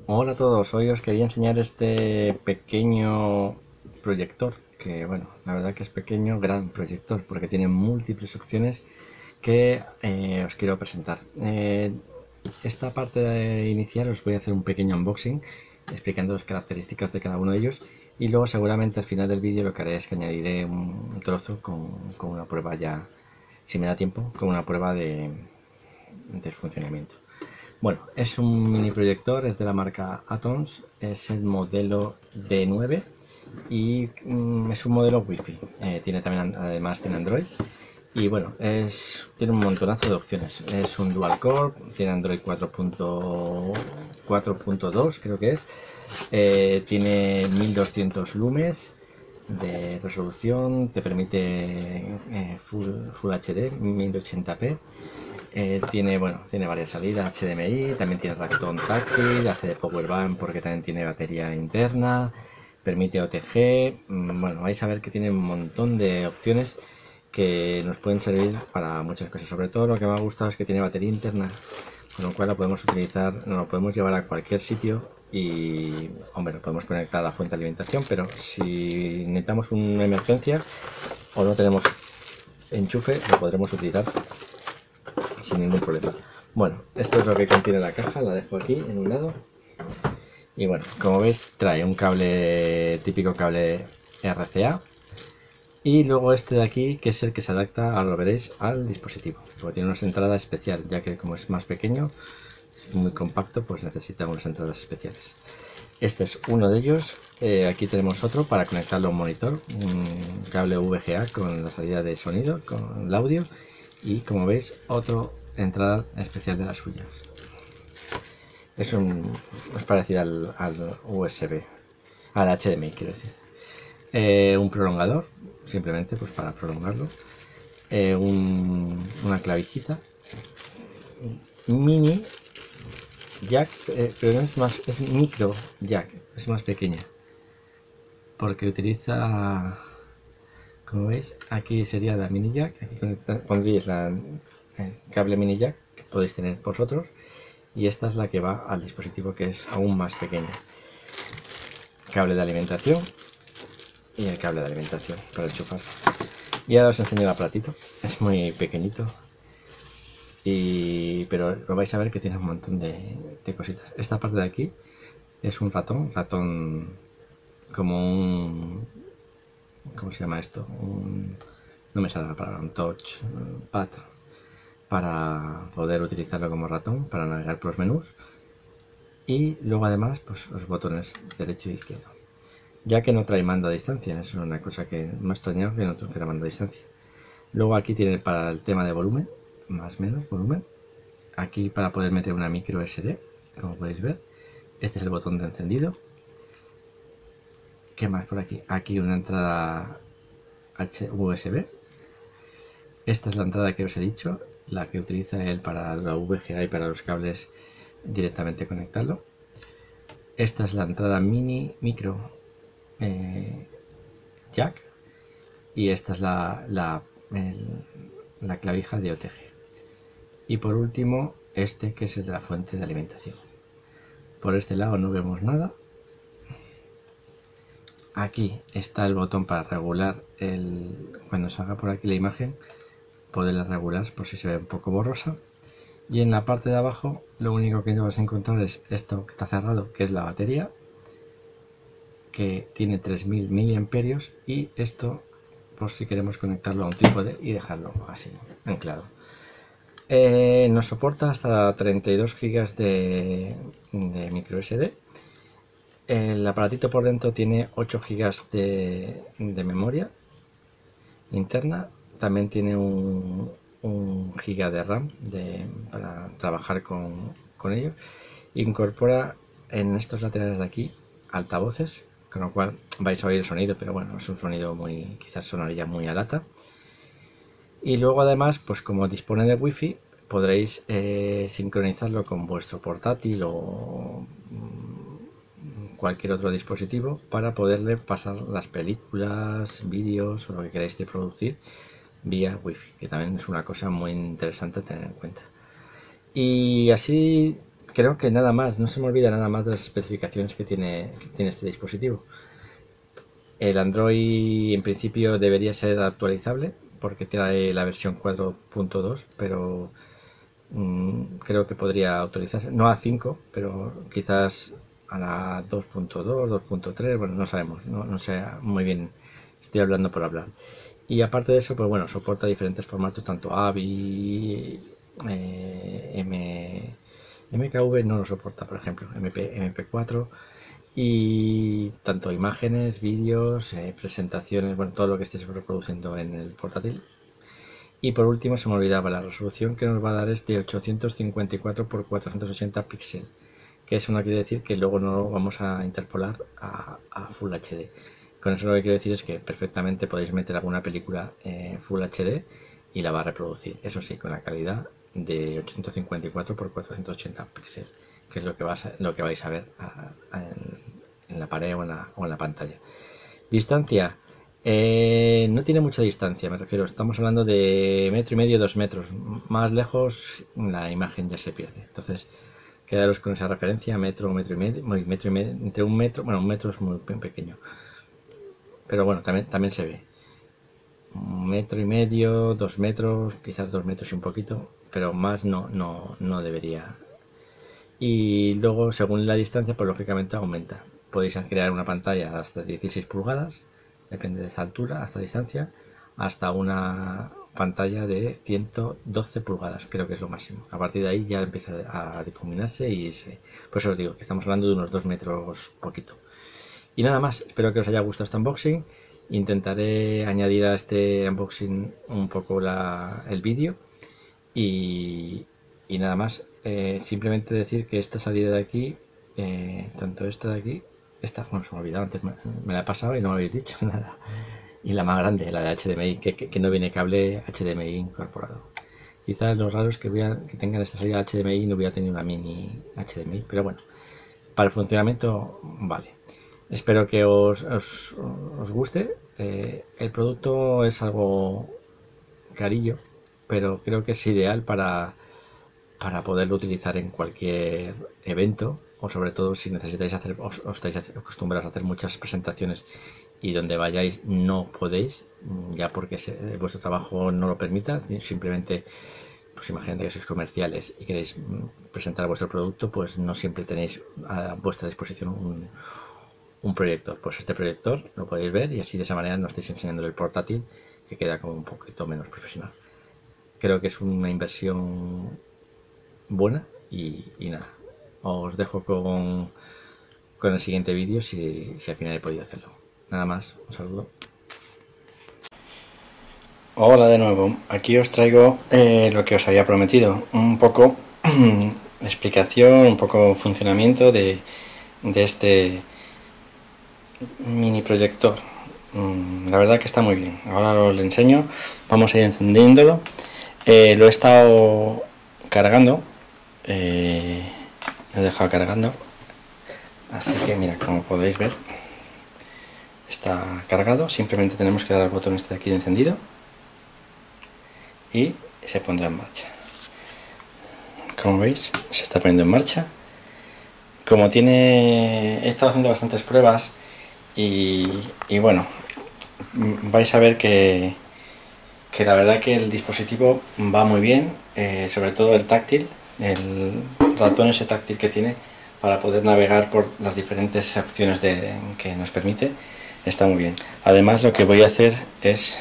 Hola a todos, hoy os quería enseñar este pequeño proyector, que bueno, la verdad que es pequeño, gran proyector, porque tiene múltiples opciones que os quiero presentar. Esta parte inicial os voy a hacer un pequeño unboxing explicando las características de cada uno de ellos y luego seguramente al final del vídeo lo que haré es que añadiré un trozo con una prueba ya, si me da tiempo, con una prueba del funcionamiento. Bueno, es un mini proyector, es de la marca Atoms, es el modelo D9 y es un modelo Wi-Fi. Tiene también, además tiene Android. Y bueno, tiene un montonazo de opciones. Es un dual core, tiene Android 4.4.2 creo que es. Tiene 1200 lumes de resolución, te permite Full HD 1080p. Tiene varias salidas HDMI, también tiene ratón táctil, hace de power bank porque también tiene batería interna, permite OTG. Bueno, vais a ver que tiene un montón de opciones que nos pueden servir para muchas cosas. Sobre todo lo que me ha gustado es que tiene batería interna, con lo cual la podemos utilizar, nos lo podemos llevar a cualquier sitio y, hombre, lo podemos conectar a la fuente de alimentación, pero si necesitamos una emergencia o no tenemos enchufe, lo podremos utilizar sin ningún problema. Bueno, esto es lo que contiene la caja, la dejo aquí en un lado. Y bueno, como veis, trae un cable, típico cable RCA. Y luego este de aquí, que es el que se adapta, ahora lo veréis, al dispositivo. Porque tiene una entrada especial, ya que como es más pequeño, es muy compacto, pues necesita unas entradas especiales. Este es uno de ellos. Aquí tenemos otro para conectarlo a un monitor, un cable VGA con la salida de sonido, con el audio. Y como veis, otro entrada especial de las suyas. Es parecido al USB, al HDMI quiero decir. Un prolongador, simplemente pues para prolongarlo. Una clavijita. Mini jack, pero no es más, es micro jack, es más pequeña. Porque utiliza, como veis, aquí sería la mini jack, aquí pondréis el cable mini jack que podéis tener vosotros. Y esta es la que va al dispositivo, que es aún más pequeño. Cable de alimentación y el cable de alimentación para enchufar. Y ahora os enseño el aparatito, es muy pequeñito, pero lo vais a ver que tiene un montón de cositas. Esta parte de aquí es un ratón como un... ¿Cómo se llama esto? No me sale la palabra, un touch pad, para poder utilizarlo como ratón, para navegar por los menús. Y luego además pues los botones derecho e izquierdo. Ya que no trae mando a distancia, es una cosa que me ha extrañado que no tuviera mando a distancia. Luego aquí tiene para el tema de volumen, más o menos volumen. Aquí para poder meter una micro SD, como podéis ver. Este es el botón de encendido. ¿Qué más por aquí? Aquí una entrada USB. Esta es la entrada que os he dicho, la que utiliza él para la VGA y para los cables directamente conectarlo. Esta es la entrada micro jack. Y esta es la clavija de OTG. Y por último, este que es el de la fuente de alimentación. Por este lado no vemos nada. Aquí está el botón para regular cuando salga por aquí la imagen, poderla regular por si se ve un poco borrosa. Y en la parte de abajo lo único que vamos a encontrar es esto que está cerrado, que es la batería, que tiene 3000 miliamperios, y esto por si queremos conectarlo a un trípode y dejarlo así anclado. Nos soporta hasta 32 GB de micro SD. El aparatito por dentro tiene 8 GB de memoria interna. También tiene un giga de RAM para trabajar con ello. Incorpora en estos laterales de aquí altavoces, con lo cual vais a oír el sonido, pero bueno, es un sonido quizás sonaría muy a lata. Y luego además, pues como dispone de wifi, podréis sincronizarlo con vuestro portátil o cualquier otro dispositivo para poderle pasar las películas, vídeos o lo que queráis de producir vía wifi, que también es una cosa muy interesante a tener en cuenta. Y así creo que nada más, no se me olvida nada más de las especificaciones que tiene este dispositivo. El Android en principio debería ser actualizable porque trae la versión 4.2, pero creo que podría actualizarse, no a 5, pero quizás a la 2.2, 2.3, bueno, no sabemos, no sé muy bien, estoy hablando por hablar. Y aparte de eso, pues bueno, soporta diferentes formatos, tanto AVI, MKV no lo soporta, por ejemplo, MP4, y tanto imágenes, vídeos, presentaciones, bueno, todo lo que estés reproduciendo en el portátil. Y por último, se me olvidaba, la resolución que nos va a dar es de 854 x 480 píxeles, que eso no quiere decir que luego no lo vamos a interpolar a Full HD. Con eso lo que quiero decir es que perfectamente podéis meter alguna película Full HD y la va a reproducir, eso sí, con la calidad de 854 x 480 píxeles, que es lo que vais a ver en la pared o en la pantalla. Distancia. No tiene mucha distancia, me refiero, estamos hablando de 1,5 metros, 2 metros. Más lejos la imagen ya se pierde. Entonces, quedaros con esa referencia, metro, metro y medio, entre 1 metro, bueno, 1 metro es muy pequeño. Pero bueno, también se ve. 1,5 metros, 2 metros, quizás 2 metros y un poquito, pero más no debería. Y luego, según la distancia, pues lógicamente aumenta. Podéis crear una pantalla hasta 16 pulgadas, depende de esa altura, hasta distancia, hasta una pantalla de 112 pulgadas, creo que es lo máximo. A partir de ahí ya empieza a difuminarse y por eso os digo que estamos hablando de unos 2 metros poquito. Y nada más, espero que os haya gustado este unboxing. Intentaré añadir a este unboxing un poco el vídeo y nada más. Simplemente decir que esta salida de aquí, tanto esta de aquí, esta, bueno, se me ha olvidado, antes me la he pasado y no me habéis dicho nada. Y la más grande, la de HDMI, que no viene cable HDMI incorporado. Quizás lo raro es que tengan esta salida HDMI y no hubiera tenido una mini HDMI, pero bueno, para el funcionamiento vale. Espero que os guste. El producto es algo carillo, pero creo que es ideal para poderlo utilizar en cualquier evento, o sobre todo si necesitáis os estáis acostumbrados a hacer muchas presentaciones y donde vayáis no podéis, ya porque vuestro trabajo no lo permita. Simplemente, pues imagínate que sois comerciales y queréis presentar vuestro producto, pues no siempre tenéis a vuestra disposición un proyector. Pues este proyector lo podéis ver y así de esa manera no estáis enseñando el portátil, que queda como un poquito menos profesional. Creo que es una inversión buena y nada, os dejo con el siguiente vídeo si al final he podido hacerlo. Nada más, un saludo. Hola de nuevo, aquí os traigo lo que os había prometido, un poco explicación, un poco funcionamiento de este mini proyector. La verdad que está muy bien, ahora os lo enseño, vamos a ir encendiéndolo. Lo he estado cargando, lo he dejado cargando, así que mira, como podéis ver está cargado. Simplemente tenemos que dar al botón este de aquí de encendido y se pondrá en marcha. Como veis, se está poniendo en marcha. Como he estado haciendo bastantes pruebas y bueno, vais a ver que la verdad que el dispositivo va muy bien, sobre todo el táctil, el ratón ese táctil que tiene para poder navegar por las diferentes opciones que nos permite, está muy bien. Además, lo que voy a hacer es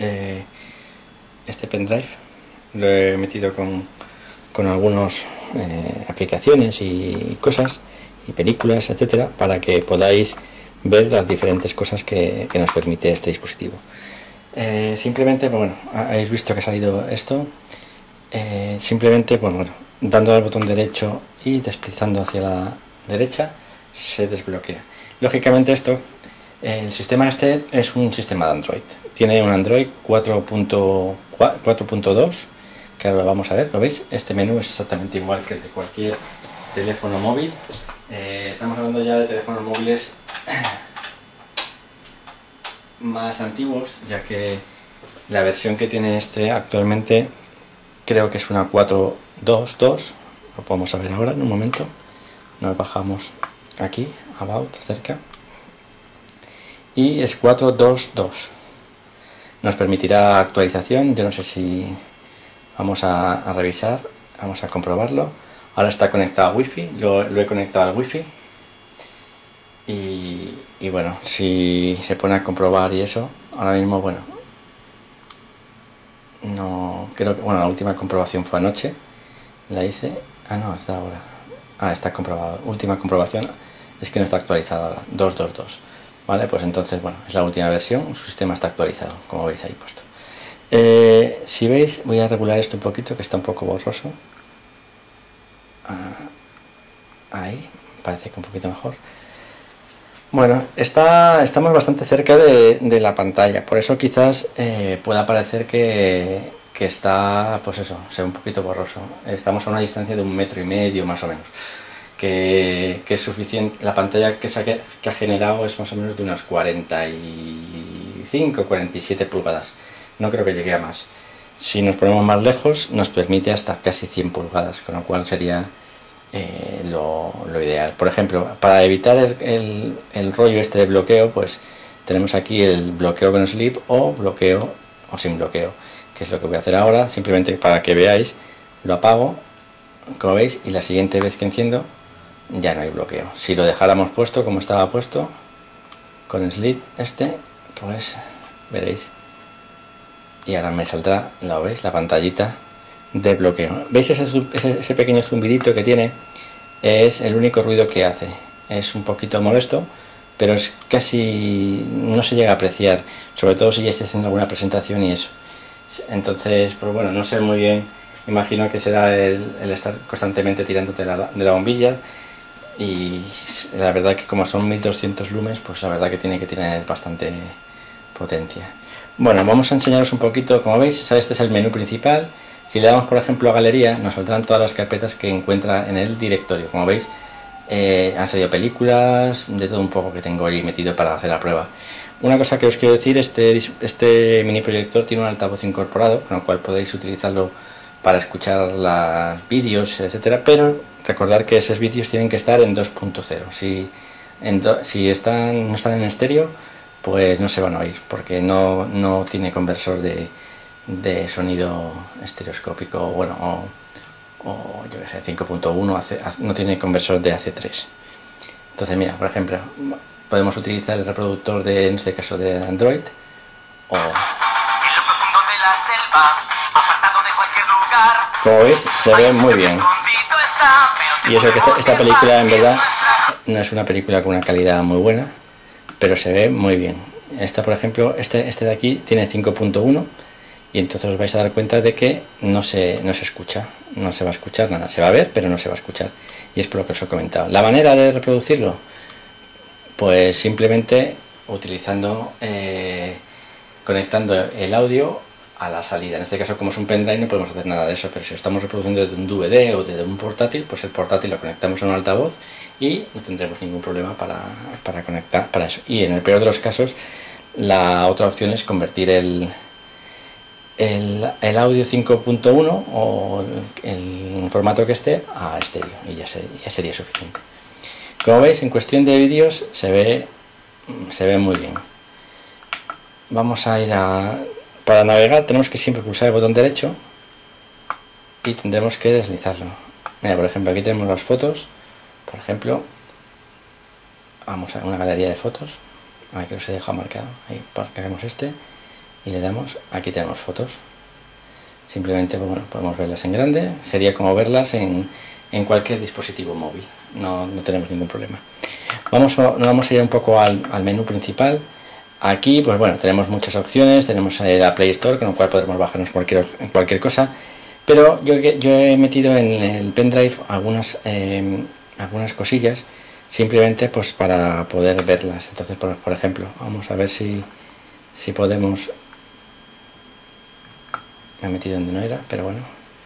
este pendrive, lo he metido con algunas aplicaciones y cosas y películas, etcétera, para que podáis ver las diferentes cosas que nos permite este dispositivo. Simplemente, bueno, habéis visto que ha salido esto. Simplemente, bueno, dando al botón derecho y deslizando hacia la derecha se desbloquea. Lógicamente el sistema este es un sistema de Android. Tiene un Android 4.2, que ahora lo vamos a ver, ¿lo veis? Este menú es exactamente igual que el de cualquier teléfono móvil. Estamos hablando ya de teléfonos móviles más antiguos, ya que la versión que tiene este actualmente creo que es una 4.2.2, lo podemos ver ahora en un momento. Nos bajamos aquí, About, cerca, y es 422. Nos permitirá actualización. Yo no sé si vamos a revisar, vamos a comprobarlo. Ahora está conectado a Wi-Fi, lo he conectado al Wi-Fi. Y bueno, si se pone a comprobar y eso, ahora mismo, bueno, no creo que, bueno, la última comprobación fue anoche, la hice, no, está ahora, está comprobado, última comprobación es que no está actualizado ahora, 222, vale, pues entonces, bueno, es la última versión, su sistema está actualizado, como veis ahí puesto. Si veis, voy a regular esto un poquito, que está un poco borroso, ahí, parece que un poquito mejor. Bueno, estamos bastante cerca de la pantalla, por eso quizás pueda parecer que está, pues eso, sea un poquito borroso. Estamos a una distancia de 1,5 metros más o menos, que es suficiente. La pantalla que ha generado es más o menos de unas 45, 47 pulgadas. No creo que llegue a más. Si nos ponemos más lejos, nos permite hasta casi 100 pulgadas, con lo cual sería lo ideal. Por ejemplo, para evitar el rollo este de bloqueo, pues tenemos aquí el bloqueo con sleep o bloqueo o sin bloqueo, que es lo que voy a hacer ahora. Simplemente para que veáis, lo apago, como veis, y la siguiente vez que enciendo ya no hay bloqueo. Si lo dejáramos puesto como estaba puesto con sleep pues veréis, y ahora me saldrá, ¿lo veis? La pantallita de bloqueo. ¿Veis ese pequeño zumbidito que tiene? Es el único ruido que hace. Es un poquito molesto, pero es casi no se llega a apreciar, sobre todo si ya esté haciendo alguna presentación y eso. Entonces, pues bueno, no sé muy bien, imagino que será el estar constantemente tirándote de la bombilla, y la verdad que como son 1200 lumens, pues la verdad que tiene que tener bastante potencia. Bueno, vamos a enseñaros un poquito. Como veis, este es el menú principal. Si le damos, por ejemplo, a galería, nos saldrán todas las carpetas que encuentra en el directorio. Como veis, han salido películas, de todo un poco que tengo ahí metido para hacer la prueba. Una cosa que os quiero decir, este mini proyector tiene un altavoz incorporado, con lo cual podéis utilizarlo para escuchar los vídeos, etcétera, pero recordad que esos vídeos tienen que estar en 2.0. Si no están en estéreo, pues no se van a oír, porque no tiene conversor de sonido estereoscópico, bueno, o yo que sé, 5.1, no tiene conversor de AC3. Entonces mira, por ejemplo, podemos utilizar el reproductor en este caso de Android, o como veis, se ve muy bien. Y eso que esta película en verdad no es una película con una calidad muy buena, pero se ve muy bien. Esta, por ejemplo, este de aquí tiene 5.1, y entonces os vais a dar cuenta de que no se escucha, no se va a escuchar nada, se va a ver, pero no se va a escuchar, y es por lo que os he comentado. La manera de reproducirlo, pues simplemente utilizando, conectando el audio a la salida. En este caso, como es un pendrive, no podemos hacer nada de eso, pero si estamos reproduciendo desde un DVD o desde un portátil, pues el portátil lo conectamos a un altavoz y no tendremos ningún problema para conectar para eso. Y en el peor de los casos, la otra opción es convertir el audio 5.1 o el formato que esté a estéreo, y ya sería suficiente. Como veis, en cuestión de vídeos se ve muy bien. Vamos a ir para navegar tenemos que siempre pulsar el botón derecho y tendremos que deslizarlo. Mira, por ejemplo, aquí tenemos las fotos. Por ejemplo, vamos a una galería de fotos. Aquí os he dejado marcado. Ahí marcaremos y le damos. Aquí tenemos fotos. Simplemente, pues bueno, podemos verlas en grande. Sería como verlas en cualquier dispositivo móvil. No tenemos ningún problema. Vamos a ir un poco al menú principal. Aquí, pues bueno, tenemos muchas opciones. Tenemos la Play Store, con lo cual podremos bajarnos cualquier cosa. Pero yo he metido en el pendrive algunas cosillas, simplemente pues para poder verlas. Entonces, por ejemplo, vamos a ver si podemos. Me he metido donde no era, pero bueno.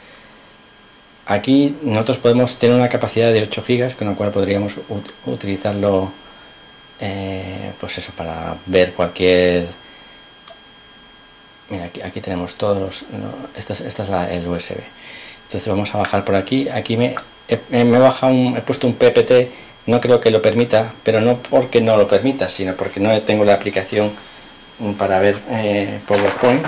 Aquí nosotros podemos tener una capacidad de 8 GB, con lo cual podríamos utilizarlo, pues eso, para ver cualquier Mira, aquí tenemos todos los... esta es el USB. Entonces vamos a bajar por aquí. Aquí me he bajado he puesto un PPT. No creo que lo permita, pero no porque no lo permita, sino porque no tengo la aplicación para ver PowerPoint.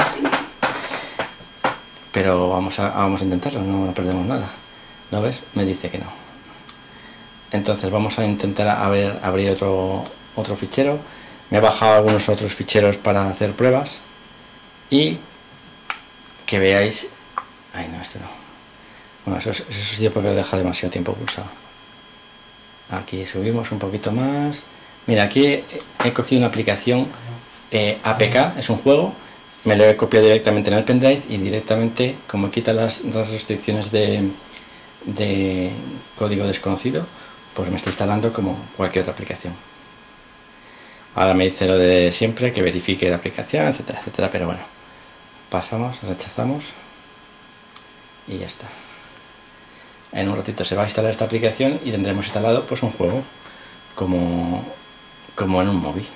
Pero vamos a intentarlo, no perdemos nada. ¿Lo ves? Me dice que no. Entonces vamos a intentar abrir otro fichero. Me he bajado algunos otros ficheros para hacer pruebas. Y que veáis... Ay, no, este no. Bueno, eso sí porque lo deja demasiado tiempo pulsado. Aquí subimos un poquito más. Mira, aquí he cogido una aplicación APK, es un juego. Me lo he copiado directamente en el pendrive y directamente, como quita las restricciones de código desconocido, pues me está instalando como cualquier otra aplicación. Ahora me dice lo de siempre, que verifique la aplicación, etcétera, etcétera, pero bueno, pasamos, rechazamos y ya está. En un ratito se va a instalar esta aplicación y tendremos instalado pues un juego como en un móvil.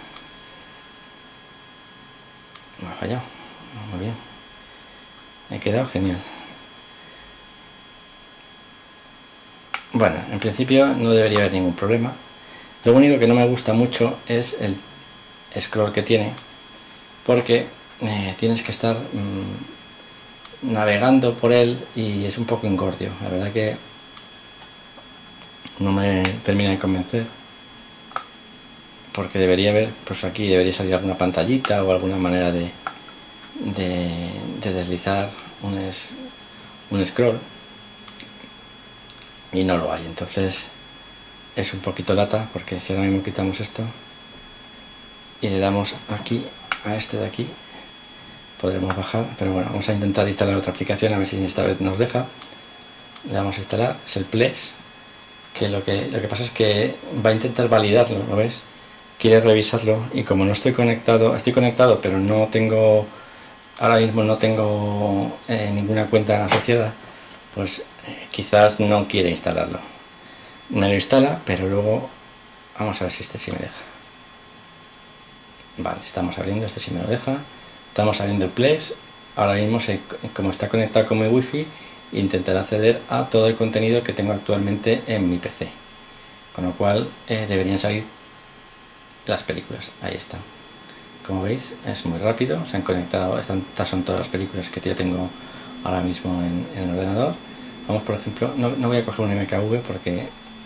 Me ha fallado, muy bien, me he quedado genial. Bueno, en principio no debería haber ningún problema. Lo único que no me gusta mucho es el scroll que tiene, porque tienes que estar navegando por él y es un poco engordio. La verdad que no me termina de convencer, porque debería haber, pues aquí debería salir alguna pantallita o alguna manera de deslizar un scroll, y no lo hay. Entonces es un poquito lata, porque si ahora mismo quitamos esto y le damos aquí a este de aquí, podremos bajar, pero bueno, vamos a intentar instalar otra aplicación a ver si esta vez nos deja. Le damos a instalar, es el Plex, que lo que pasa es que va a intentar validarlo, ¿lo ves? Quiere revisarlo, y como no estoy conectado, pero no tengo, ahora mismo no tengo ninguna cuenta asociada, pues quizás no quiere instalarlo. Me lo instala, pero luego vamos a ver si este sí me deja. Vale, estamos abriendo, este sí me lo deja. Estamos abriendo el Plex. Ahora mismo, como está conectado con mi wifi, intentaré acceder a todo el contenido que tengo actualmente en mi PC, con lo cual deberían salir las películas. Ahí están, como veis es muy rápido, se han conectado. Estas son todas las películas que yo tengo ahora mismo en el ordenador. Vamos, por ejemplo, no voy a coger un MKV porque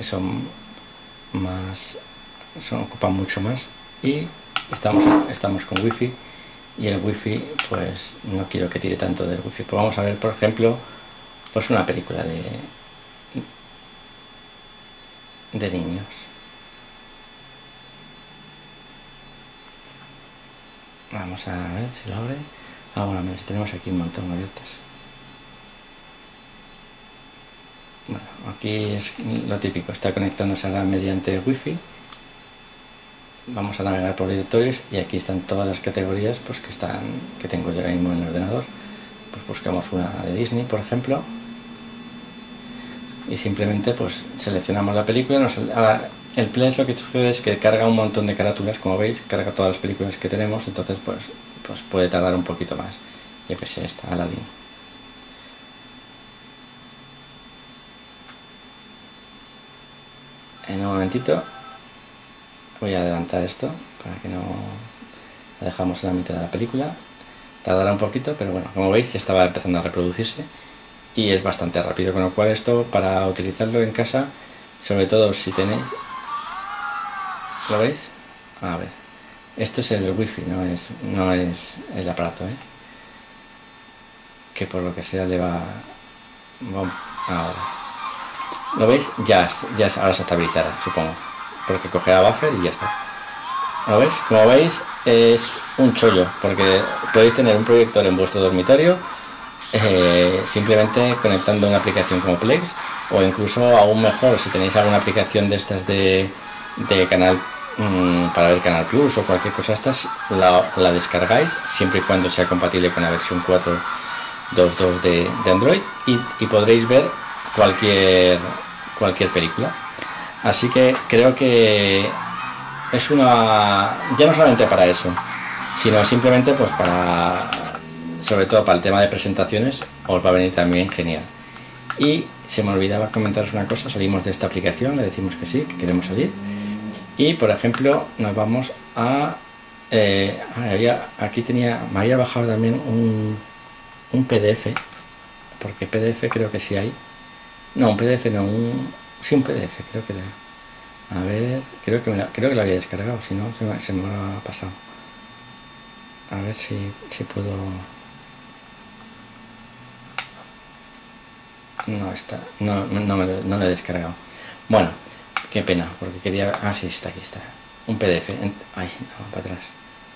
ocupan mucho más, y estamos con wifi, y el wifi pues no quiero que tire tanto del wifi. Pues vamos a ver, por ejemplo, pues una película de niños. Vamos a ver si lo abre. Bueno, mira, tenemos aquí un montón abiertas. Bueno, aquí es lo típico, está conectándose ahora mediante wifi. Vamos a navegar por directorios y aquí están todas las categorías pues que tengo yo ahora mismo en el ordenador. Pues buscamos una de Disney, por ejemplo, y simplemente pues seleccionamos la película. Ahora, el Plex, lo que sucede es que carga un montón de carátulas, como veis, carga todas las películas que tenemos, entonces pues puede tardar un poquito más. Yo que sé, esta Aladdin. En un momentito voy a adelantar esto para que no la dejamos en la mitad de la película. Tardará un poquito, pero bueno, como veis ya estaba empezando a reproducirse y es bastante rápido, con lo cual esto, para utilizarlo en casa, sobre todo si tenéis, ¿lo veis? A ver, esto es el wifi, no es el aparato, que por lo que sea le va ahora. ¿Lo veis? Ahora se estabilizará, supongo, porque cogerá buffer y ya está. ¿Lo veis? Como veis es un chollo, porque podéis tener un proyector en vuestro dormitorio simplemente conectando una aplicación como Plex, o incluso aún mejor si tenéis alguna aplicación de estas de canal para ver Canal Plus o cualquier cosa estas, la descargáis siempre y cuando sea compatible con la versión 4.2.2 de Android, y podréis ver cualquier película. Así que creo que es ya no solamente para eso, sino simplemente pues para sobre todo para el tema de presentaciones, os va a venir también genial. Y se me olvidaba comentaros una cosa, salimos de esta aplicación, le decimos que sí, que queremos salir. Y por ejemplo, nos vamos a... aquí me había bajado también un PDF, porque PDF creo que sí hay. No, un PDF no, sí, un PDF, creo que era. A ver, creo que lo había descargado, si no, se me ha pasado. A ver si puedo... No está, no lo he descargado. Bueno, qué pena, porque quería... Ah, sí, aquí está. Un PDF. Ay, no, para atrás.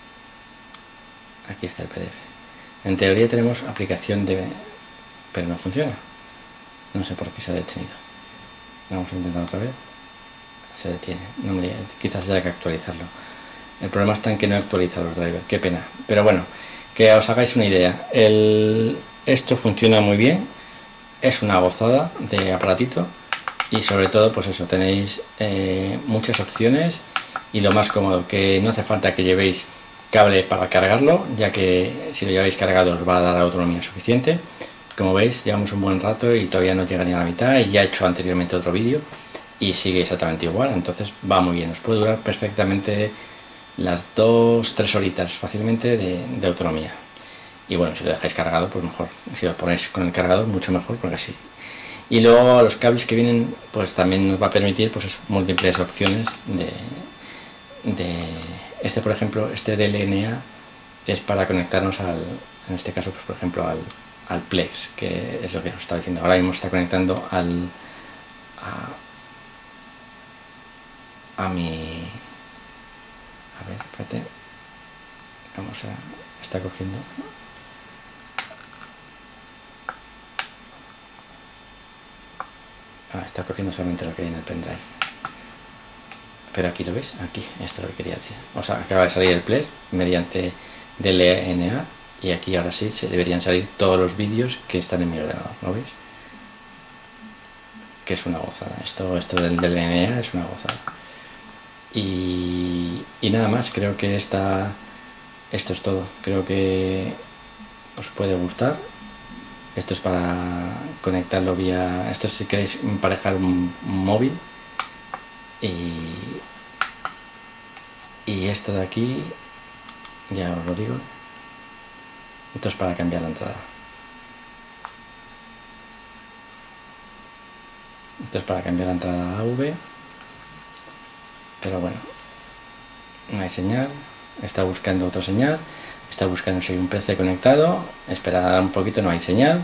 Aquí está el PDF. En teoría tenemos aplicación de... Pero no funciona. No sé por qué se ha detenido. Vamos a intentar otra vez. Se detiene. Quizás haya que actualizarlo. El problema está en que no he actualizado los drivers. Qué pena. Pero bueno, que os hagáis una idea. Esto funciona muy bien. Es una gozada de aparatito. Y sobre todo, pues eso, tenéis muchas opciones. Y lo más cómodo, que no hace falta que llevéis cable para cargarlo, ya que si lo lleváis cargado os va a dar autonomía suficiente. Como veis, llevamos un buen rato y todavía no llega ni a la mitad, y ya he hecho anteriormente otro vídeo y sigue exactamente igual, entonces va muy bien, os puede durar perfectamente las 2-3 horitas fácilmente de autonomía. Y bueno, si lo dejáis cargado, pues mejor, si lo ponéis con el cargador, mucho mejor, porque así. Y luego los cables que vienen, pues también nos va a permitir pues múltiples opciones de este, por ejemplo, este DLNA es para conectarnos en este caso, pues por ejemplo al Plex, que es lo que os estaba diciendo. Ahora mismo está conectando a mi... A ver, espérate. Está cogiendo... está cogiendo solamente lo que hay en el pendrive. Pero aquí lo veis, aquí, esto es lo que quería decir. O sea, acaba de salir el Plex mediante DLNA. Y aquí ahora sí se deberían salir todos los vídeos que están en mi ordenador, ¿lo veis? Que es una gozada, esto del DLNA es una gozada. Y nada más, creo que esto es todo. Creo que os puede gustar. Esto es para conectarlo vía... Esto si queréis emparejar un móvil. Y esto de aquí, ya os lo digo. Esto es para cambiar la entrada. Esto es para cambiar la entrada a AV. Pero bueno, no hay señal. Está buscando otra señal. Está buscando si hay un PC conectado. Esperar un poquito, no hay señal.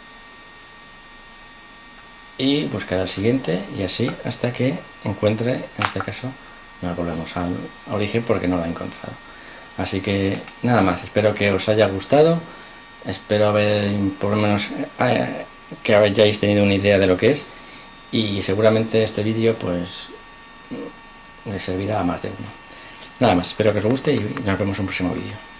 Y buscar al siguiente. Y así hasta que encuentre, en este caso, nos volvemos al origen porque no lo ha encontrado. Así que nada más, espero que os haya gustado, espero haber por lo menos que hayáis tenido una idea de lo que es, y seguramente este vídeo pues le servirá a más de uno. Nada más, espero que os guste y nos vemos en un próximo vídeo.